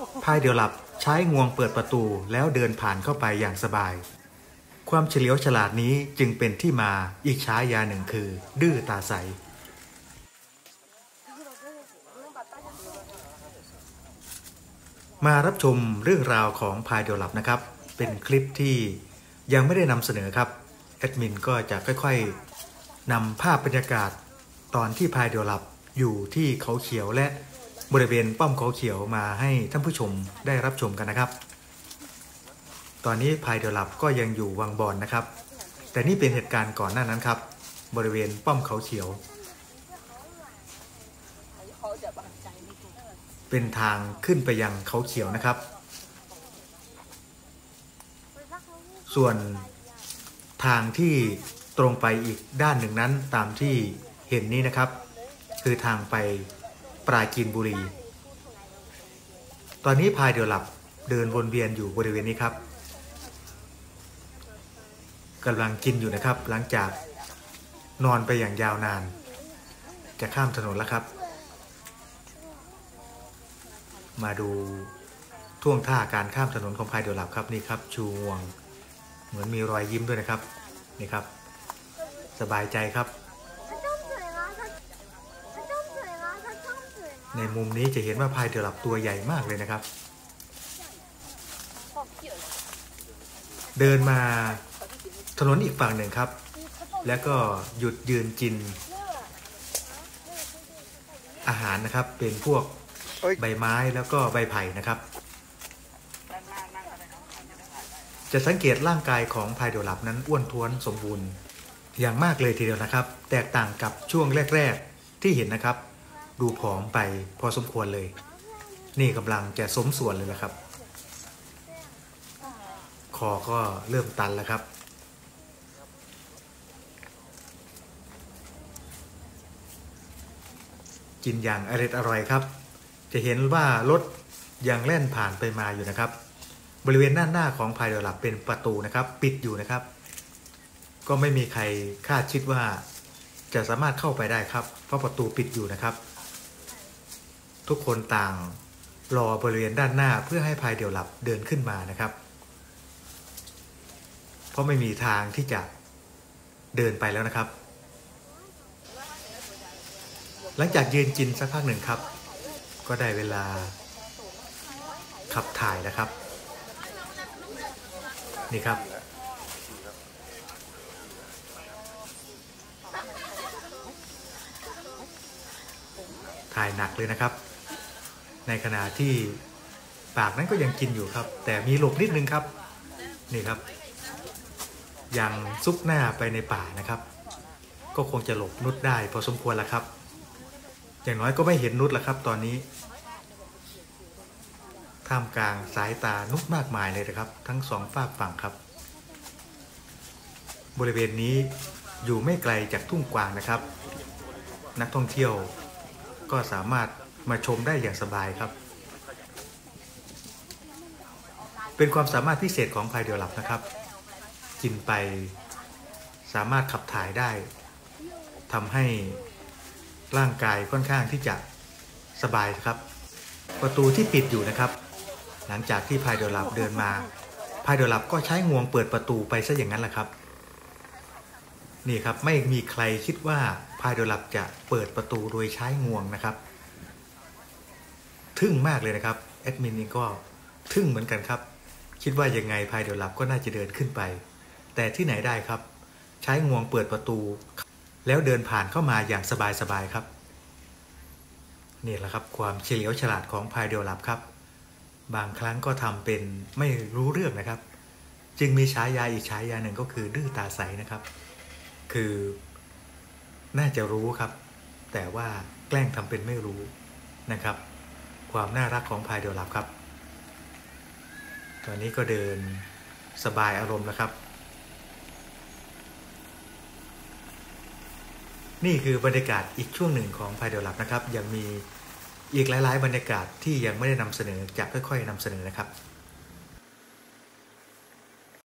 พายเดี๋ยวหลับใช้งวงเปิดประตูแล้วเดินผ่านเข้าไปอย่างสบายความเฉลียวฉลาดนี้จึงเป็นที่มาอีกฉายาหนึ่งคือดื้อตาใสมารับชมเรื่องราวของพายเดี๋ยวหลับนะครับเป็นคลิปที่ยังไม่ได้นำเสนอครับแอดมินก็จะค่อยๆนำภาพบรรยากาศตอนที่พายเดี๋ยวหลับอยู่ที่เขาเขียวและบริเวณป้อมเขาเขียวมาให้ท่านผู้ชมได้รับชมกันนะครับตอนนี้พายเดี๋ยวหลับก็ยังอยู่วังบอนนะครับแต่นี่เป็นเหตุการณ์ก่อนหน้านั้นครับบริเวณป้อมเขาเขียวเป็นทางขึ้นไปยังเขาเขียวนะครับส่วนทางที่ตรงไปอีกด้านหนึ่งนั้นตามที่เห็นนี้นะครับคือทางไปปราจีนบุรีตอนนี้พายเดี๋ยวหลับเดินวนเวียนอยู่บริเวณนี้ครับกำลังกินอยู่นะครับหลังจากนอนไปอย่างยาวนานจะข้ามถนนแล้วครับมาดูท่วงท่าการข้ามถนนของพายเดี๋ยวหลับครับนี่ครับชูงวงเหมือนมีรอยยิ้มด้วยนะครับนี่ครับสบายใจครับในมุมนี้จะเห็นว่าพายเดี๋ยวหลับตัวใหญ่มากเลยนะครับเดินมาถนนอีกฝั่งหนึ่งครับแล้วก็หยุดยืนกินอาหารนะครับเป็นพวกใบไม้แล้วก็ใบไผ่นะครับจะสังเกตร่างกายของพายเดี๋ยวหลับนั้นอ้วนท้วนสมบูรณ์อย่างมากเลยทีเดียวนะครับแตกต่างกับช่วงแรกๆที่เห็นนะครับดูผอมไปพอสมควรเลยนี่กำลังจะสมส่วนเลยละครับคอก็เริ่มตันแล้วครับกินอย่างอร่อยครับจะเห็นว่ารถยังแล่นผ่านไปมาอยู่นะครับบริเวณด้านหน้าของพายเดี๋ยวหลับเป็นประตูนะครับปิดอยู่นะครับก็ไม่มีใครคาดคิดว่าจะสามารถเข้าไปได้ครับเพราะประตูปิดอยู่นะครับทุกคนต่างรอบริเวณด้านหน้าเพื่อให้พายเดี๋ยวหลับเดินขึ้นมานะครับเพราะไม่มีทางที่จะเดินไปแล้วนะครับหลังจากยืนกินสักพักหนึ่งครับก็ได้เวลาขับถ่ายนะครับนี่ครับถ่ายหนักเลยนะครับในขณะที่ปากนั้นก็ยังกินอยู่ครับแต่มีหลบนิดนึงครับนี่ครับยังซุกหน้าไปในป่านะครับก็คงจะหลบนุชได้พอสมควรแล้วครับอย่างน้อยก็ไม่เห็นนุชแล้วครับตอนนี้ท่ามกลางสายตานุชมากมายเลยนะครับทั้งสองฝากฝั่งครับบริเวณนี้อยู่ไม่ไกลจากทุ่งกวางนะครับนักท่องเที่ยวก็สามารถมาชมได้อย่างสบายครับเป็นความสามารถพิเศษของพายเดี๋ยวหลับนะครับกินไปสามารถขับถ่ายได้ทำให้ร่างกายค่อนข้างที่จะสบายครับประตูที่ปิดอยู่นะครับหลังจากที่พายเดี๋ยวหลับเดินมาพายเดี๋ยวหลับก็ใช้งวงเปิดประตูไปซะอย่างนั้นแหละครับนี่ครับไม่มีใครคิดว่าพายเดี๋ยวหลับจะเปิดประตูโดยใช้งวงนะครับทึ่งมากเลยนะครับแอดมินนี่ก็ทึ่งเหมือนกันครับคิดว่ายังไงพายเดี๋ยวหลับก็น่าจะเดินขึ้นไปแต่ที่ไหนได้ครับใช้งวงเปิดประตูแล้วเดินผ่านเข้ามาอย่างสบายๆครับนี่แหละครับความเฉลียวฉลาดของพายเดี๋ยวหลับครับบางครั้งก็ทำเป็นไม่รู้เรื่องนะครับจึงมีฉายาอีกฉายาหนึ่งก็คือดื้อตาใสนะครับคือน่าจะรู้ครับแต่ว่าแกล้งทำเป็นไม่รู้นะครับความน่ารักของพายเดี๋ยวหลับครับตอนนี้ก็เดินสบายอารมณ์แล้วครับนี่คือบรรยากาศอีกช่วงหนึ่งของพายเดี๋ยวหลับนะครับยังมีอีกหลายๆบรรยากาศที่ยังไม่ได้นำเสนอจะค่อยๆนำเสนอนะครับ